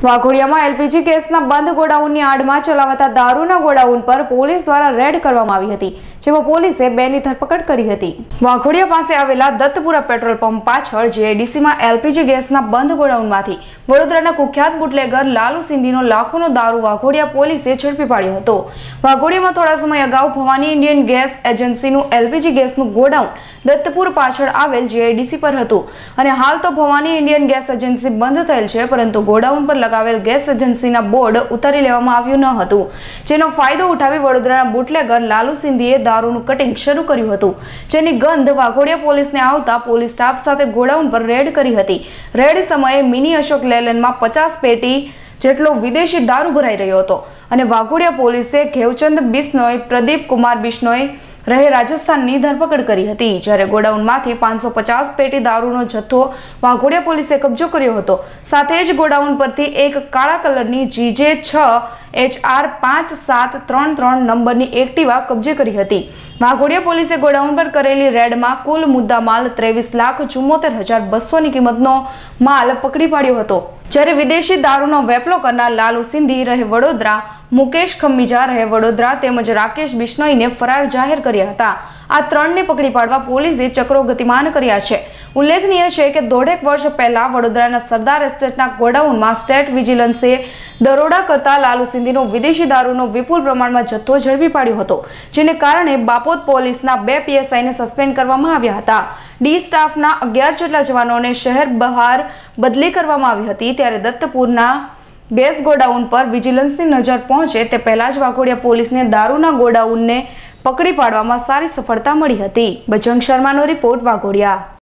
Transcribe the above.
વાઘોડિયામાં LPG ગેસના બંધ ગોડાઉનની આડમાં ચલાવતા દારૂના ગોડાઉન પર પોલીસ દ્વારા રેડ કરવામાં આવી હતી, જેમાં પોલીસે 2ની ધરપકડ કરી હતી। વાઘોડિયા પાસે આવેલા દત્તપુરા પેટ્રોલ પંપ પાછળ જીઆઈડીસીમાં એલપીજી ગેસના બંધ ગોડાઉનમાંથી વડોદરાના કુખ્યાત બુટલેગર લાલુ સિંધીનો લાખોનો દારૂ વાઘોડિયા પોલીસે ઝડપી પાડ્યો હતો। વાઘોડિયામાં થોડા સમય અગાઉ ભવાની ઇન્ડિયન ગેસ એજન્સીનું એલપીજી ગેસનું ગોડાઉન દત્તપુર પાછળ આવેલ જીઆઈડીસી પર હતું અને હાલ તો ભવાની ઇન્ડિયન ગેસ એજન્સી બંધ થયેલ છે, પરંતુ ગોડાઉન પર લગાવેલ ગેસ એજન્સીના બોર્ડ ઉતારી લેવામાં આવ્યું ન હતું, જેનો ફાયદો ઉઠાવી વડોદરાના બુટલેગર લાલુ સિંધીએ દારૂનું કટિંગ શરૂ કર્યું હતું, જેની ગંધ વાઘોડિયા પોલીસને આવતા પોલીસ સ્ટાફ સાથે ગોડાઉન પર રેડ કરી હતી। રેડ સમયે મિની અશોક લેલેન્ડમાં 50 પેટી જેટલો વિદેશી દારૂ ભરાઈ રહ્યો હતો અને વાઘોડિયા પોલીસે ઘેવચંદ બિશ્નોઈ, પ્રદીપ કુમાર બિશ્નોઈ રહે રાજસ્થાનની ધરપકડ કરી હતી, જ્યારે ગોડાઉનમાંથી 550 પેટી દારૂનો જથ્થો વાઘોડિયા પોલીસે કબજો કર્યો હતો। સાથે જ ગોડાઉન પરથી એક કાળા કલરની GJ6HR5733 નંબરની એક્ટિવા કબજે કરી હતી। વાઘોડિયા પોલીસે ગોડાઉન પર કરેલી રેડમાં કુલ મુદ્દામાલ 23,74,200ની કિંમતનો માલ પકડી પાડ્યો હતો, જ્યારે વિદેશી દારૂનો વેપલો કરનાર લાલુ સિંધી રહે વડોદરા, મુકેશ ખમ્મીજા રહે વડોદરા તેમજ રાકેશ બિશ્નોઈને ફરાર જાહેર કર્યા હતા। આ ત્રણને પકડી પાડવા પોલીસે ચક્રો ગતિમાન કર્યા છે। ઉલ્લેખનીય છે કે 1.5 વર્ષ પહેલા વડોદરાના સરદાર એસ્ટેટના ગોડાઉનમાં સ્ટેટ વિજિલન્સે દરોડા કરતા લાલુ સિંધીનો વિદેશી દારૂનો વિપુલ પ્રમાણમાં જથ્થો ઝડપી પાડ્યો હતો, જેને કારણે બાપોદ પોલીસના 2 પીએસઆઈને સસ્પેન્ડ કરવામાં આવ્યા હતા। ડી સ્ટાફના 11 જેટલા જવાનોને શહેર બહાર બદલી કરવામાં આવી હતી। ત્યારે દત્તપુરના ગેસ ગોડાઉન પર વિજિલન્સની નજર પહોંચે તે પહેલા જ વાઘોડિયા પોલીસને દારૂના ગોડાઉનને પકડી પાડવામાં સારી સફળતા મળી હતી। બજરંગ શર્માનો રિપોર્ટ, વાઘોડિયા।